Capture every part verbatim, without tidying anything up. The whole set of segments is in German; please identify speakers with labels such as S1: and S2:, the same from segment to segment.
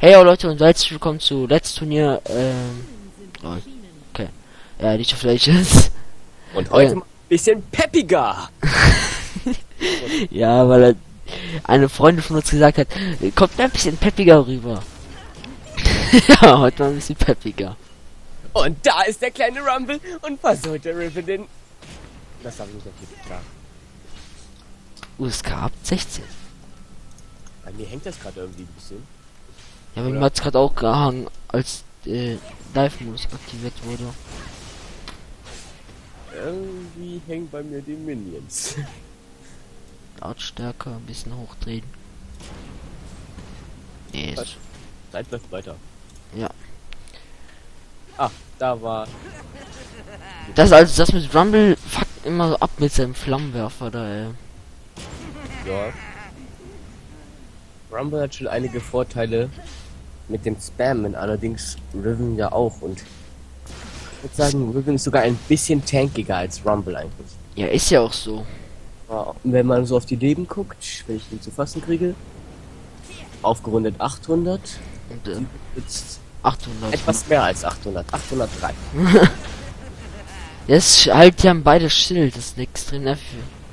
S1: Hey yo Leute und herzlich willkommen zu Let's Turnier, ähm, oh, okay, ja, League of Legends.
S2: Und heute
S1: äh,
S2: mal ein bisschen peppiger.
S1: Ja, weil er, eine Freundin von uns gesagt hat, kommt ein bisschen peppiger rüber. Ja, heute mal ein bisschen peppiger.
S2: Und da ist der kleine Rumble und versucht der Riven den... Das habe ich nicht richtig klar.
S1: U S K ab sechzehn.
S2: Bei mir hängt das gerade irgendwie ein bisschen.
S1: Ja, bei mir hat's gerade auch gehangen, als äh, Live-Modus aktiviert wurde.
S2: Irgendwie hängen bei mir die Minions.
S1: Lautstärke ein bisschen hochdrehen. Nee,
S2: Was?
S1: ist,
S2: Zeit läuft weiter.
S1: ja.
S2: Ah, da war...
S1: Das also das mit Rumble fuckt immer so ab mit seinem Flammenwerfer da, ey.
S2: Ja. Rumble hat schon einige Vorteile mit dem Spammen, allerdings Riven ja auch. Und ich würde sagen, Riven ist sogar ein bisschen tankiger als Rumble eigentlich.
S1: Ja, ist ja auch so.
S2: Ja, wenn man so auf die Leben guckt, wenn ich den zu fassen kriege, aufgerundet achthundert,
S1: Und äh,
S2: jetzt
S1: achthundert.
S2: etwas mehr als achthundert, achthundertdrei.
S1: Jetzt halt, die haben beide Schild, das ist extrem nervig.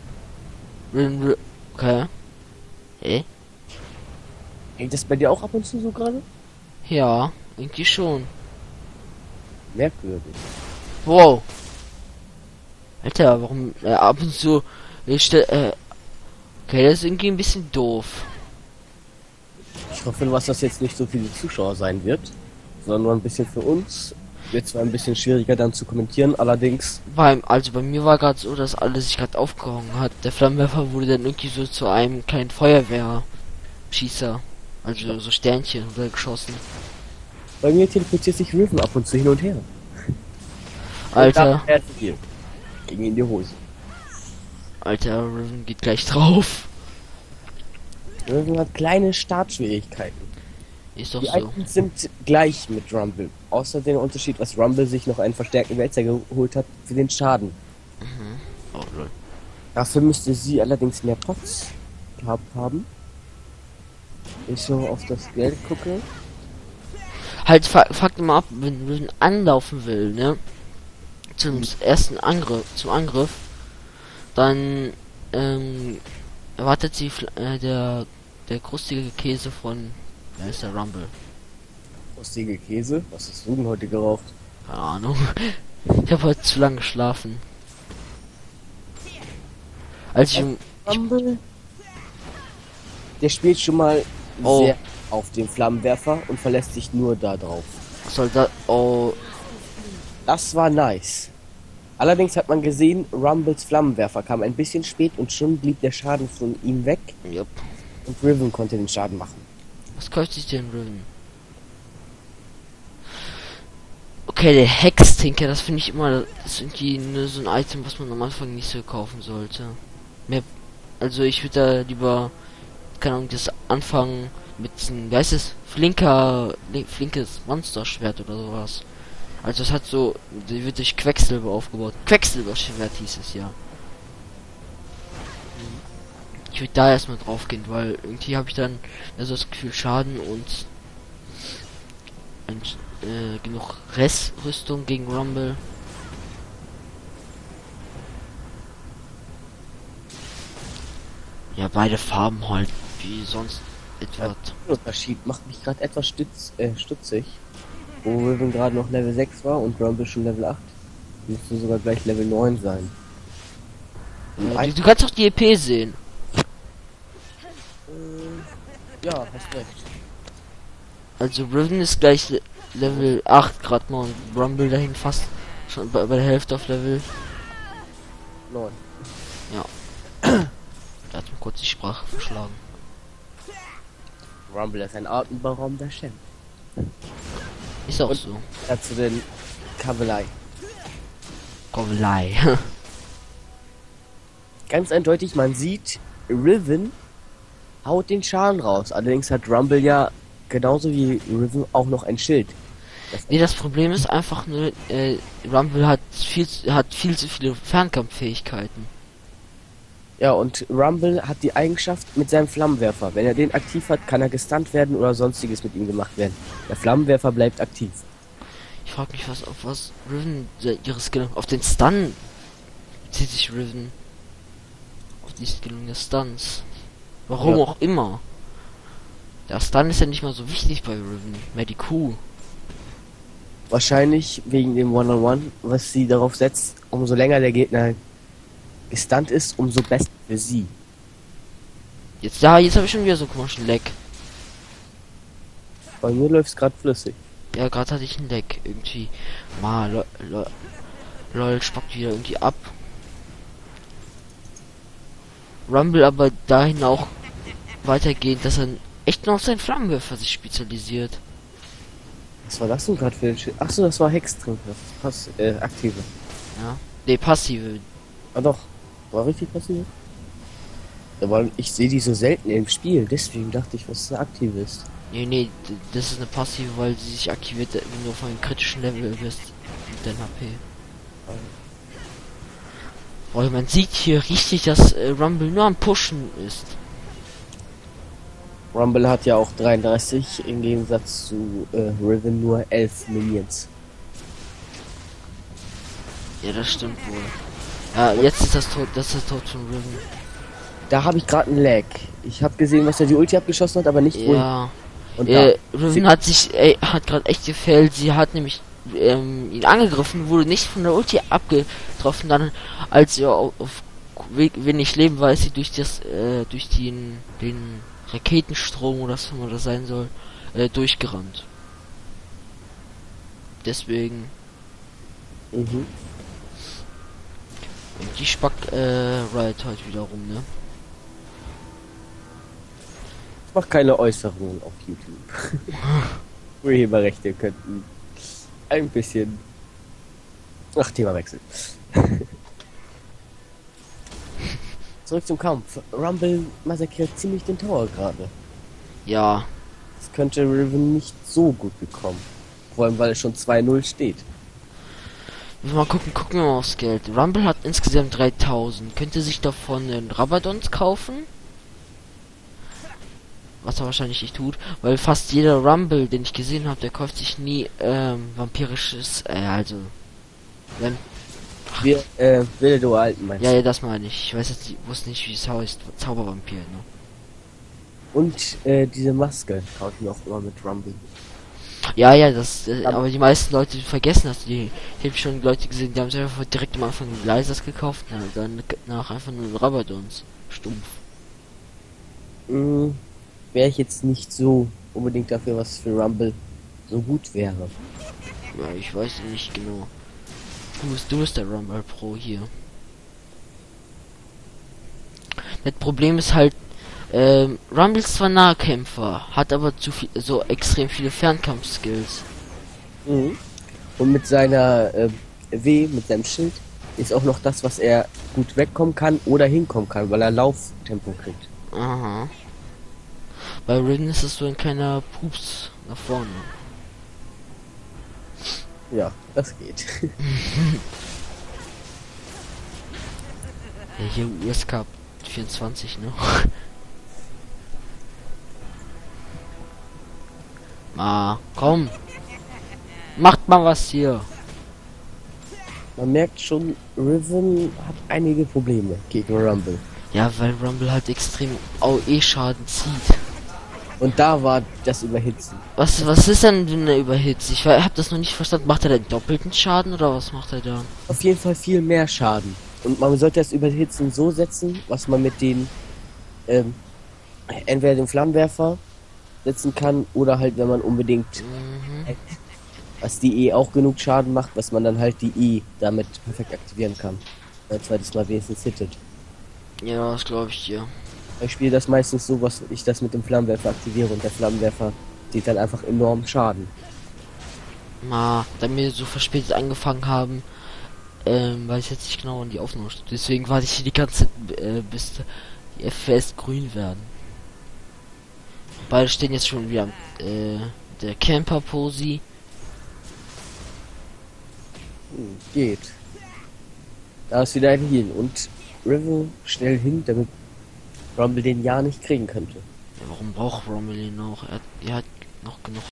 S1: Okay. Hä?
S2: Hängt das bei dir auch ab und zu so gerade?
S1: Ja, irgendwie schon.
S2: Merkwürdig.
S1: Wow. Alter, warum äh, ab und zu ich stell, äh, okay, das ist irgendwie ein bisschen doof.
S2: Ich hoffe, was das jetzt nicht so viele Zuschauer sein wird, sondern nur ein bisschen für uns. Wird zwar ein bisschen schwieriger dann zu kommentieren, allerdings...
S1: Beim, also bei mir war gerade so, dass alles sich gerade aufgehangen hat. Der Flammenwerfer wurde dann irgendwie so zu einem kleinen Feuerwehrschießer. Also so Sternchen wurde geschossen.
S2: Bei mir teleportiert sich Riven ab und zu hin und her.
S1: Alter,
S2: Und da fährt viel. Ging in die Hose.
S1: Alter, Riven geht gleich drauf.
S2: Riven hat kleine Startschwierigkeiten.
S1: Ist doch
S2: Die
S1: so.
S2: Items sind gleich mit Rumble. Außer den Unterschied, was Rumble sich noch einen verstärkten Wälzer geholt hat für den Schaden.
S1: Mhm. Oh, lol.
S2: Dafür müsste sie allerdings mehr Pots gehabt haben. Wenn ich so auf das Geld gucke.
S1: Halt, fa fuck immer ab, wenn Riven anlaufen will, ne? Zum
S2: Mhm.
S1: ersten Angriff, zum Angriff, dann ähm, erwartet sie fl- äh, der der krustige Käse von, wer ist der Rumble?
S2: Ostige Käse. Was hast du denn heute geraucht?
S1: Keine Ahnung. Ich habe heute zu lange geschlafen. Als ich um,
S2: Rumble? Der spielt schon mal
S1: Oh.
S2: sehr auf den Flammenwerfer und verlässt sich nur da drauf.
S1: soll da oh
S2: Das war nice. Allerdings hat man gesehen, Rumbles Flammenwerfer kam ein bisschen spät und schon blieb der Schaden von ihm weg
S1: yep.
S2: und Riven konnte den Schaden machen.
S1: Was kauft sich denn Riven? Okay, der Hextinker, das finde ich immer, das ist irgendwie nur so ein Item, was man am Anfang nicht so kaufen sollte. Mehr, also ich würde da lieber, keine Ahnung, das anfangen mit diesem, wie heißt es, flinker, flinkes Monsterschwert oder sowas. Also es hat so, die wird durch Quecksilber aufgebaut. Quecksilberschwert hieß es ja. Ich würde da erstmal drauf gehen, weil irgendwie habe ich dann also das Gefühl Schaden und ein, äh, genug Restrüstung gegen Rumble. Ja, beide Farben halt wie sonst etwa.
S2: Der Unterschied macht mich gerade etwas stütz, äh, stutzig. Wo Riven gerade noch Level sechs war und Rumble schon Level acht. Müsste sogar gleich Level neun sein.
S1: Äh, du, du kannst doch die E P sehen.
S2: Äh, ja, hast recht.
S1: Also Riven ist gleich Le Level acht gerade mal und Rumble dahin fast schon bei, bei der Hälfte auf Level.
S2: neun.
S1: Da hat mir kurz die Sprache verschlagen.
S2: Rumble ist ein atemberaubender Champ.
S1: Ist auch
S2: Und-
S1: so.
S2: Dazu den Kavalei.
S1: Kovelei.
S2: Ganz eindeutig, man sieht, Riven haut den Schaden raus. Allerdings hat Rumble ja genauso wie Riven auch noch ein Schild. Das
S1: Nee, das Problem ist einfach nur, äh, Rumble hat viel, hat viel zu viele Fernkampffähigkeiten.
S2: Ja, und Rumble hat die Eigenschaft mit seinem Flammenwerfer. Wenn er den aktiv hat, kann er gestunt werden oder sonstiges mit ihm gemacht werden. Der Flammenwerfer bleibt aktiv.
S1: Ich frage mich, was auf was Riven äh, ihre Skill auf den Stun zieht sich Riven. Auf die Skillung des Stuns. Warum
S2: Ja.
S1: auch immer. Der Stun ist ja nicht mal so wichtig bei Riven. Mehr die Q.
S2: Wahrscheinlich wegen dem One-on-One, was sie darauf setzt, umso länger der Gegner gestunt ist, umso besser für sie.
S1: Jetzt ja, jetzt habe ich schon wieder so einen komischen Leck.
S2: Bei mir läuft es gerade flüssig.
S1: Ja, gerade hatte ich einen Leck irgendwie. Mal lo, lo, lol spackt wieder irgendwie ab. Rumble aber dahin auch weitergehend, dass er echt noch auf seinen Flammenwerfer sich spezialisiert.
S2: Was war das denn gerade für ein Schild? Achso, das war Hextrinker. Pass, äh, aktive.
S1: Ja. Ne, passive.
S2: Ah doch, war richtig passiv. Aber ich sehe die so selten im Spiel, deswegen dachte ich, was eine aktive ist.
S1: Nee, nee, d- das ist eine passive, weil sie sich aktiviert, wenn du auf einem kritischen Level bist mit deinem H P. Weil man sieht hier richtig, dass äh, Rumble nur am Pushen ist.
S2: Rumble hat ja auch dreiunddreißig, im Gegensatz zu äh, Riven nur elf Minions.
S1: Ja, das stimmt wohl. Ja, jetzt ist das Tod, das ist das Tod von Riven.
S2: Da habe ich gerade einen Lag. Ich habe gesehen, was er die Ulti abgeschossen hat, aber nicht wo.
S1: Ja,
S2: Und
S1: äh,
S2: da.
S1: Riven hat sich, äh, hat gerade echt gefällt. Sie hat nämlich ähm, ihn angegriffen, wurde nicht von der Ulti abgetroffen. Dann, als er auf, auf wenig Leben war, ist sie durch das, äh, durch den, den Raketenstrom oder was immer das sein soll, äh, durchgerannt. Deswegen.
S2: Mhm.
S1: Und die spackt äh, Riot heute wieder rum, ne?
S2: Ich mach keine Äußerungen auf YouTube. Urheberrechte könnten ein bisschen. Ach, Themawechsel. Zurück zum Kampf. Rumble massakriert ziemlich den Tower gerade.
S1: Ja,
S2: Das könnte Riven nicht so gut bekommen. Vor allem, weil es schon zwei null steht.
S1: mal gucken, gucken wir mal aufs Geld. Rumble hat insgesamt dreitausend. Könnte sich davon einen Rabadons kaufen? Was er wahrscheinlich nicht tut, weil fast jeder Rumble, den ich gesehen habe, der kauft sich nie ähm, vampirisches, äh, also wenn,
S2: Wir, äh, wilde Dualten meinst
S1: ja,
S2: du?
S1: ja, das meine ich. Ich weiß jetzt, ich wusste nicht, wie es heißt, Zaubervampir, ne?
S2: Und äh, diese Maske kaufen wir auch immer mit Rumble.
S1: Ja, ja, das, äh,
S2: Aber-
S1: aber die meisten Leute vergessen das. Die, ich habe schon Leute gesehen, die haben sich einfach direkt am Anfang einen Gleisers gekauft, na, dann nach einfach nur einen Rabadons. Stumpf.
S2: Mhm. Wäre ich jetzt nicht so unbedingt dafür, was für Rumble so gut wäre.
S1: Ja, ich weiß nicht genau. Du bist, du bist der Rumble Pro hier. Das Problem ist halt, ähm, Rumble ist zwar Nahkämpfer, hat aber zu viel, so extrem viele Fernkampf-Skills.
S2: Mhm. Und mit seiner äh, W, mit seinem Schild, ist auch noch das, was er gut wegkommen kann oder hinkommen kann, weil er Lauftempo kriegt.
S1: Aha. Bei Riven ist es so ein kleiner Pups nach vorne.
S2: Ja, das geht.
S1: Ja, hier U S Cup vierundzwanzig, ne? Ah, komm. Macht mal was hier.
S2: Man merkt schon, Riven hat einige Probleme gegen Rumble.
S1: Ja, weil Rumble halt extrem A O E-Schaden zieht.
S2: Und da war das Überhitzen.
S1: Was, was ist denn eine Überhitze? Ich hab das noch nicht verstanden. Macht er denn doppelten Schaden oder was macht er da?
S2: Auf jeden Fall viel mehr Schaden. Und man sollte das Überhitzen so setzen, was man mit den ähm, entweder den Flammenwerfer setzen kann oder halt, wenn man unbedingt
S1: Mhm.
S2: was die E auch genug Schaden macht, was man dann halt die E damit perfekt aktivieren kann. Ein zweites Mal wenigstens hittet.
S1: Ja, das glaube ich dir.
S2: Ich spiele das meistens so, was ich das mit dem Flammenwerfer aktiviere und der Flammenwerfer sieht dann einfach enorm Schaden.
S1: Ma, da wir so verspätet angefangen haben, ähm, weiß ich jetzt nicht genau, wann die Aufnahme steht. Deswegen warte ich hier die ganze Zeit, äh, bis die F P S grün werden. Beide stehen jetzt schon wieder, äh, der Camper Posi.
S2: Hm, geht. Da ist wieder ein Heal und Riven schnell hin, damit Rumble den ja nicht kriegen könnte.
S1: Ja, warum braucht Romilly noch? Er, hat- er hat noch genug